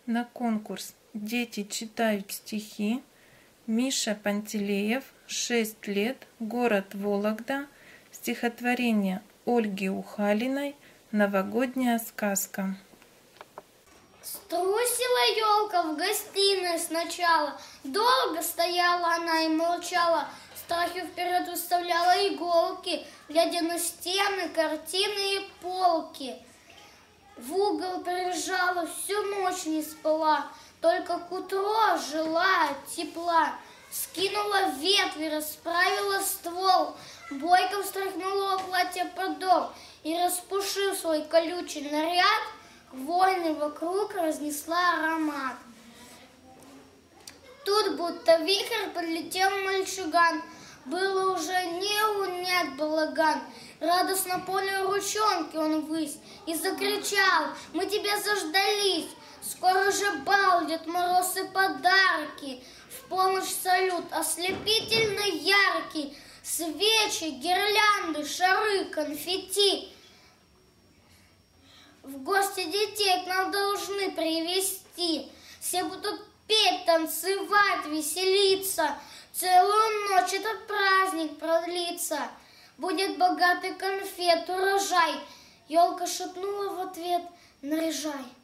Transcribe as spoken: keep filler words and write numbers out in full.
на конкурс «Дети читают стихи» Миша Пантелеев, шесть лет, город Вологда, стихотворение Ольги Ухалиной «Новогодняя сказка». Струсила елка в гостиной сначала, долго стояла она и молчала, страхи вперед выставляла иголки, глядя на стены, картины и полки. В угол прижала, всю ночь не спала, только к утру жила от тепла. Скинула ветви, расправила ствол, бойко встряхнула платье подол и, распушив свой колючий наряд, войны вокруг разнесла аромат. Тут будто вихрь подлетел мальчуган, было уже не унять балаган. Радостно поднял ручонки он ввысь и закричал: мы тебя заждались, скоро же бал, Дед Мороз и подарки. В полночь салют ослепительно яркий, свечи, гирлянды, шары, конфетти. В гости детей к нам должны привезти. Все будут петь, танцевать, веселиться. Целую ночь этот праздник продлится. Будет богатый конфет урожай. Елка шепнула в ответ: наряжай.